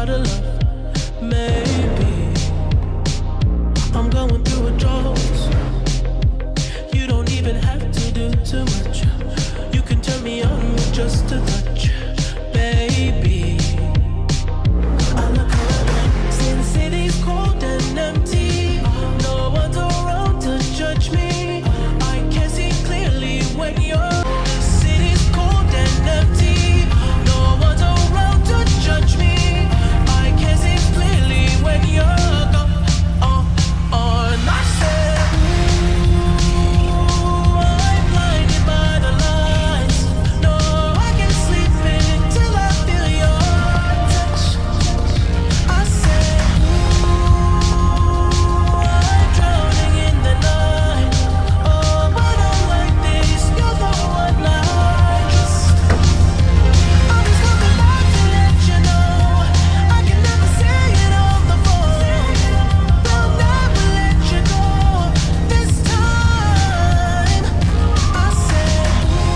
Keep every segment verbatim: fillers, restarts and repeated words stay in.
lot of love. Maybe I'm going through a drought. You don't even have to do too much. You can turn me on with just a touch, baby. I look around, see the city's cold and empty. No one's around to judge me. I can see clearly when you're. The city's cold and empty. No one's around to judge me. I can see clearly when you're gone. Uh, on I said, ooh, I'm blinded by the lights. No, I can't sleep until I feel your touch. I said, ooh, I'm drowning in the night. Oh, but I'm like this, you're the one I trust. I'm just coming back to let you know I can never say it on the phone. They'll never let you go this time. I said,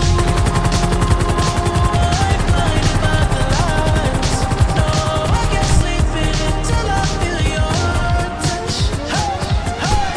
I'm blinded by the lights. No, I can't sleep until I feel your touch. Hey, hey,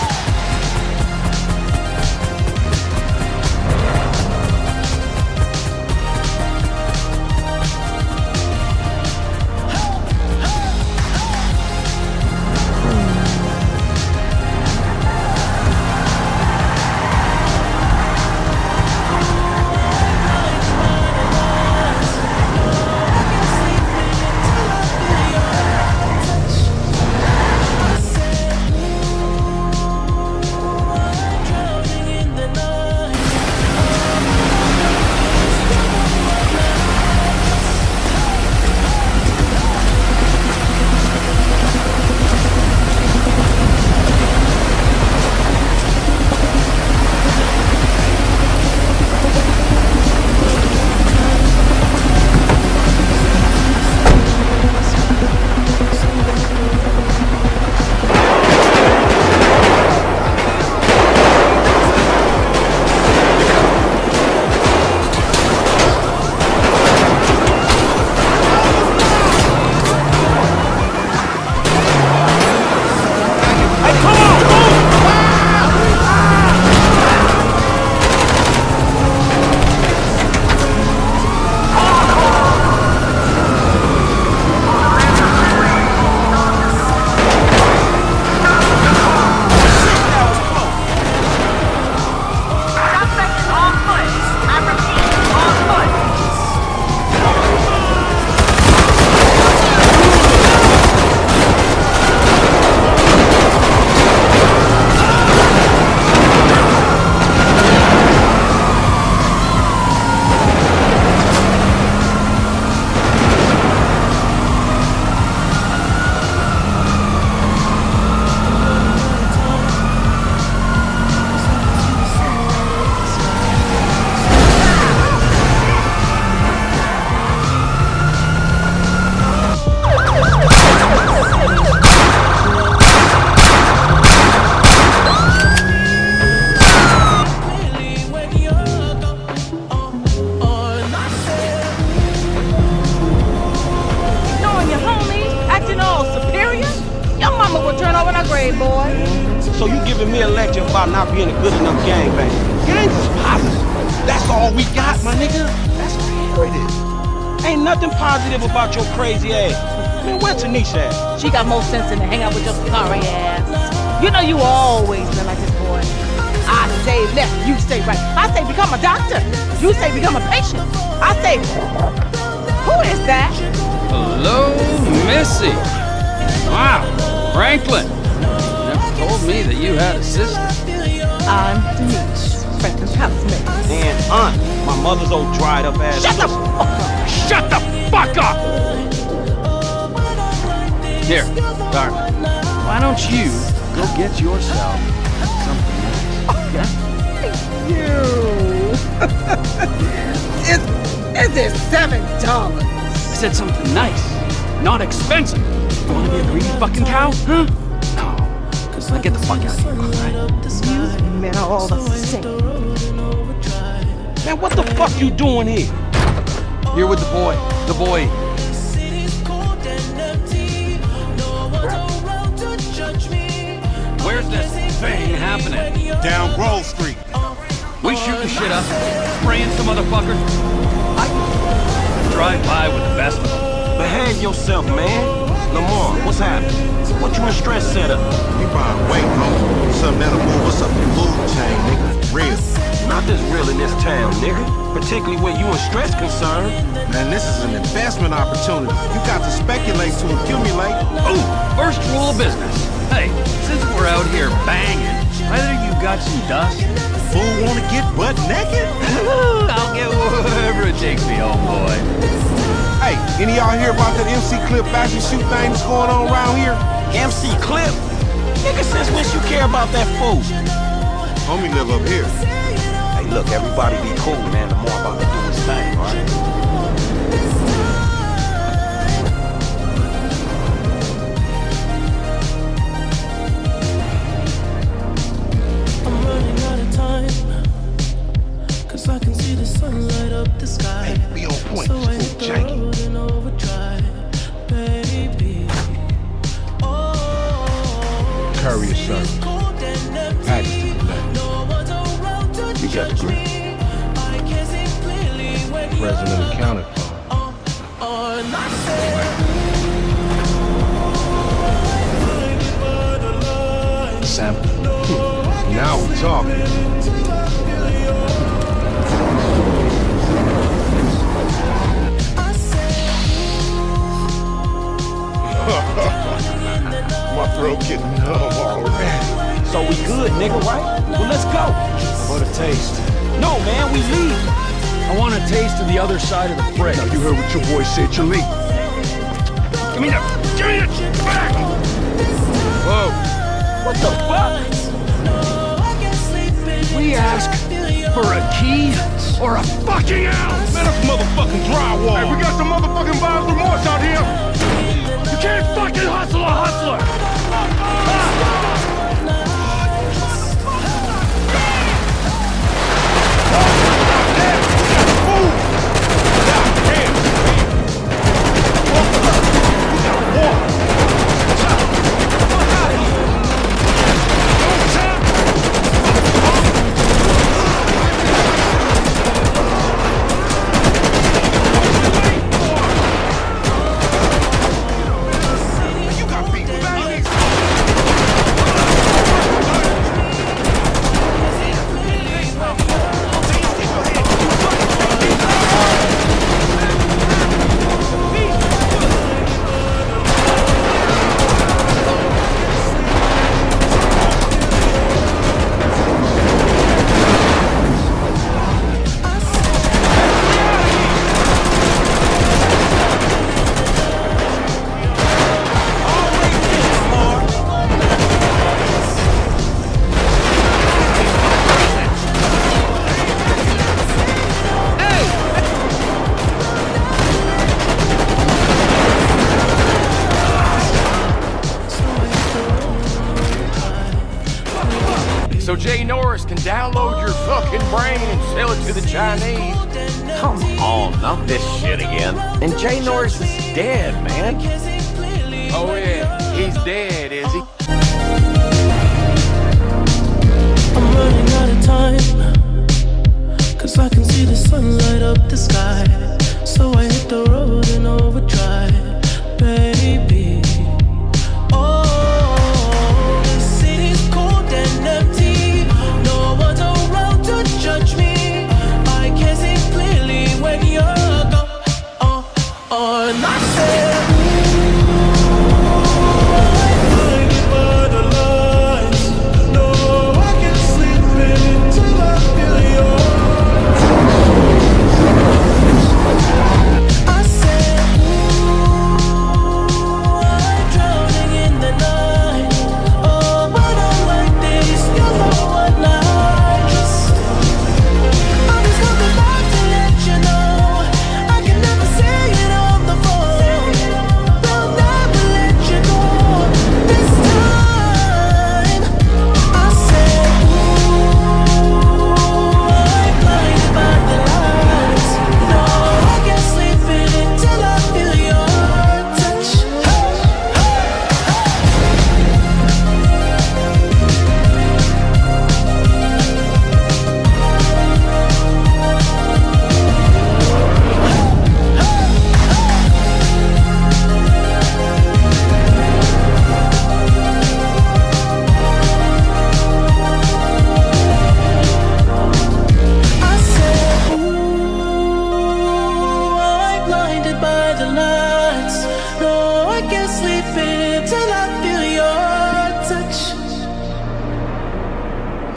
So you giving me a lecture about not being a good enough gangbang? Gangs is positive. That's all we got, my nigga. That's where it is. Ain't nothing positive about your crazy ass. Man, where Tanisha at? She got more sense than to hang out with your sorry ass. You know you always been like this, boy. I say left, you say right. I say become a doctor. You say become a patient. I say, who is that? Hello, Missy. Wow, Franklin. Never told me that you had a sister. I'm Denise, Franklin's housemaid. And aunt, my mother's old dried up ass. Shut the fuck up! Shut the fuck up! Here, darling. Why don't you go get yourself something nice? Yeah? You. Is, is it seven dollars? I said something nice, not expensive. You wanna be a greedy fucking cow? Huh? No. Just like, get the fuck out of here, alright? You men are all the same. Man, what the fuck you doing here? Here with the boy. The boy. happening? Down Grove Street. We shooting shit up, spraying some motherfuckers. I drive by with the best of them. Behave yourself, man. Lamar, what's happening? What you in stress set up? We buying weight, homie. Something that'll move us up the food chain, nigga. Real. Not this real in this town, nigga. Particularly where you in stress concerned. Man, this is an investment opportunity. You got to speculate to accumulate. Ooh, first rule of business. Hey, since we're out here banging, either you got some dust. Fool wanna get butt naked? I'll get wherever it takes me, old boy. Hey, any of y'all hear about that M C Clip fashion shoot thing that's going on around here? M C Clip? Nigga, since when you care about that fool? Homie live up here. Hey, look, everybody be cool, man. The more about to do his thing, all right? I'm running out of time, 'cause I can see the sun light up the sky. Hey, be on point. So I It's hit the cool, janky. road and overdrive, baby. Oh, Courier service. Package to the left. You got the grip. President accounted for. Sample. Now we're talking. My throat getting numb already. So we good, nigga, right? Well, let's go. What a taste. No, man, we leave. I want a taste of the other side of the brick. Now you heard what your boy said, you leave. Give me that. Give me that shit back. Whoa. What the fuck? We ask for a key or a fucking ounce. Man, that's motherfucking drywall. Hey, we got some motherfucking buyer's remorse out here. You can't fucking hustle a hustler. So Jay Norris can download your fucking brain and sell it to the Chinese. Come on, not this shit again. And Jay Norris is dead, man. Oh yeah, he's dead, is he? I'm running out of time, 'cause I can see the sun light up the sky. So I hit the road and overdrive.